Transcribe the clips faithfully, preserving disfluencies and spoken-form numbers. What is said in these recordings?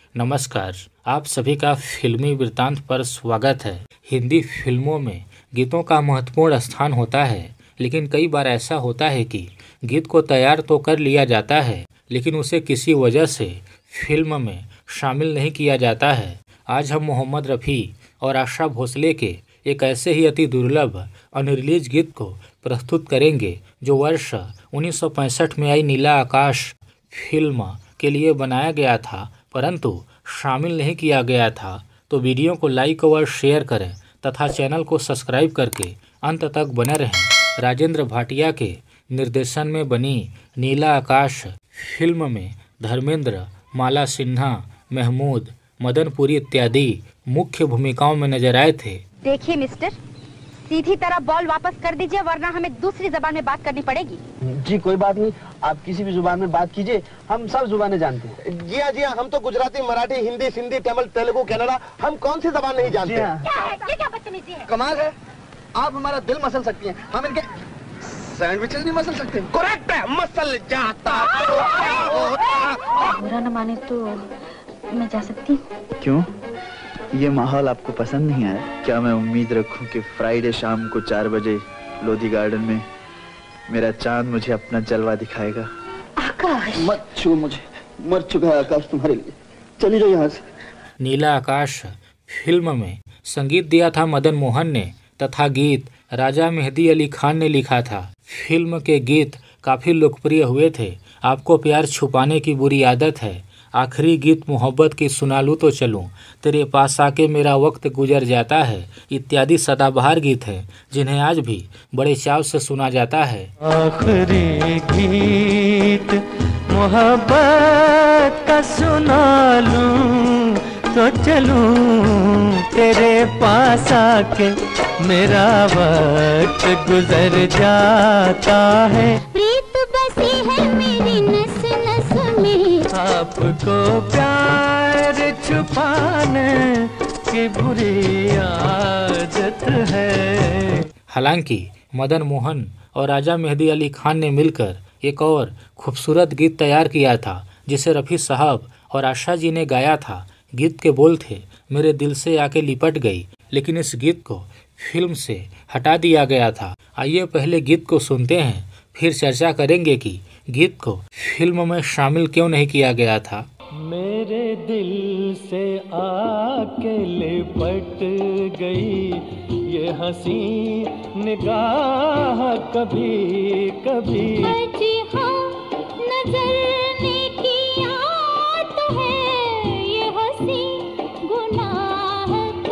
नमस्कार, आप सभी का फिल्मी वृत्तांत पर स्वागत है। हिंदी फिल्मों में गीतों का महत्वपूर्ण स्थान होता है, लेकिन कई बार ऐसा होता है कि गीत को तैयार तो कर लिया जाता है, लेकिन उसे किसी वजह से फिल्म में शामिल नहीं किया जाता है। आज हम मोहम्मद रफ़ी और आशा भोसले के एक ऐसे ही अति दुर्लभ अनरिलीज गीत को प्रस्तुत करेंगे जो वर्ष उन्नीस सौ पैंसठ में आई नीला आकाश फिल्म के लिए बनाया गया था, परंतु शामिल नहीं किया गया था। तो वीडियो को लाइक और शेयर करें तथा चैनल को सब्सक्राइब करके अंत तक बने रहें। राजेंद्र भाटिया के निर्देशन में बनी नीला आकाश फिल्म में धर्मेंद्र, माला सिन्हा, महमूद, मदनपुरी इत्यादि मुख्य भूमिकाओं में नजर आए थे। देखिए मिस्टर, सीधी तरह बॉल वापस कर दीजिए वरना हमें दूसरी जबान में बात करनी पड़ेगी। जी कोई बात नहीं, आप किसी भी जुबान में बात कीजिए, हम सब जुबानें जानते हैं। जी हाँ जी हाँ, हम तो गुजराती, मराठी, हिंदी, सिंधी, तमिल, तेलुगु, कन्नड़ा, हम कौन सी जबान नहीं जानते। क्या है? ये क्या बदतमीजी है? कमाल है, आप हमारा दिल मसल सकती हैं, हम इनके सैंडविचेस नहीं मसल सकते। करेक्ट है, मसल जाता। बुरा न माने तो मैं जा सकती हूँ। क्यों? ये माहौल आपको पसंद नहीं आया? क्या मैं उम्मीद रखूं कि फ्राइडे शाम को चार बजे लोधी गार्डन में मेरा चांद मुझे अपना जलवा दिखाएगा? आकाश मत छू मुझे, मर चुका है आकाश तुम्हारे लिए, चली जाओ यहाँ से। नीला आकाश फिल्म में संगीत दिया था मदन मोहन ने तथा गीत राजा मेहदी अली खान ने लिखा था। फिल्म के गीत काफ़ी लोकप्रिय हुए थे। आपको प्यार छुपाने की बुरी आदत है, आखिरी गीत मोहब्बत की सुना लूँ तो चलूँ, तेरे पास आके मेरा वक्त गुजर जाता है इत्यादि सदाबहार गीत हैं जिन्हें आज भी बड़े चाव से सुना जाता है। आखिरी गीत मोहब्बत का सुना लूँ तो चलूँ, तेरे पास आके मेरा वक्त गुजर जाता है। प्रीत बसी है मेरी नस नस में, आपको प्यार छुपाने की बुरी आदत है। हालांकि मदन मोहन और राजा मेहदी अली खान ने मिलकर एक और खूबसूरत गीत तैयार किया था जिसे रफ़ी साहब और आशा जी ने गाया था। गीत के बोल थे, मेरे दिल से आके लिपट गई, लेकिन इस गीत को फिल्म से हटा दिया गया था। आइए पहले गीत को सुनते हैं, फिर चर्चा करेंगे कि गीत को फिल्म में शामिल क्यों नहीं किया गया था। मेरे दिल से आके लिपट गई ये हंसी निगाह कभी कभी, जी हाँ नजर ने किया तो है ये हंसी गुनाह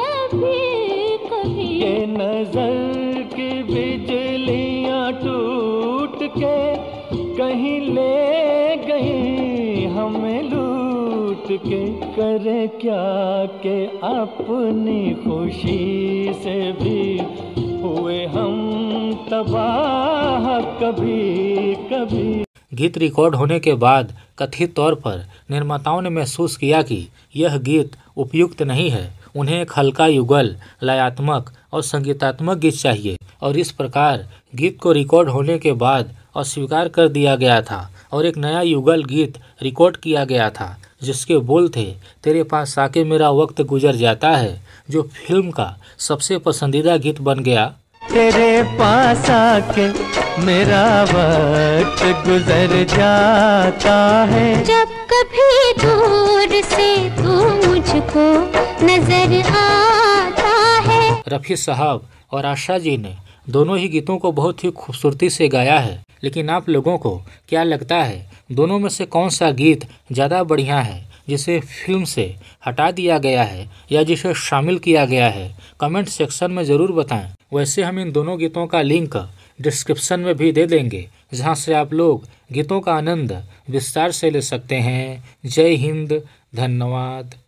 कभी कभी। ये नजर की बिजलियां टूट के कहीं ले गई हमें लूट के, करे क्या के अपनी खुशी से भी हुए हम तबाह कभी कभी। गीत रिकॉर्ड होने के बाद कथित तौर पर निर्माताओं ने महसूस किया कि यह गीत उपयुक्त नहीं है, उन्हें एक हल्का युगल, लयात्मक और संगीतात्मक गीत चाहिए, और इस प्रकार गीत को रिकॉर्ड होने के बाद अस्वीकार कर दिया गया था और एक नया युगल गीत रिकॉर्ड किया गया था जिसके बोल थे, तेरे पास आके मेरा वक्त गुजर जाता है, जो फिल्म का सबसे पसंदीदा गीत बन गया। तेरे पास आके मेरा वक्त गुजर जाता है, जब कभी दूर से तू मुझको नजर आता है। रफ़ी साहब और आशा जी ने दोनों ही गीतों को बहुत ही खूबसूरती से गाया है, लेकिन आप लोगों को क्या लगता है दोनों में से कौन सा गीत ज़्यादा बढ़िया है, जिसे फिल्म से हटा दिया गया है या जिसे शामिल किया गया है? कमेंट सेक्शन में ज़रूर बताएं। वैसे हम इन दोनों गीतों का लिंक डिस्क्रिप्शन में भी दे देंगे, जहां से आप लोग गीतों का आनंद विस्तार से ले सकते हैं। जय हिंद, धन्यवाद।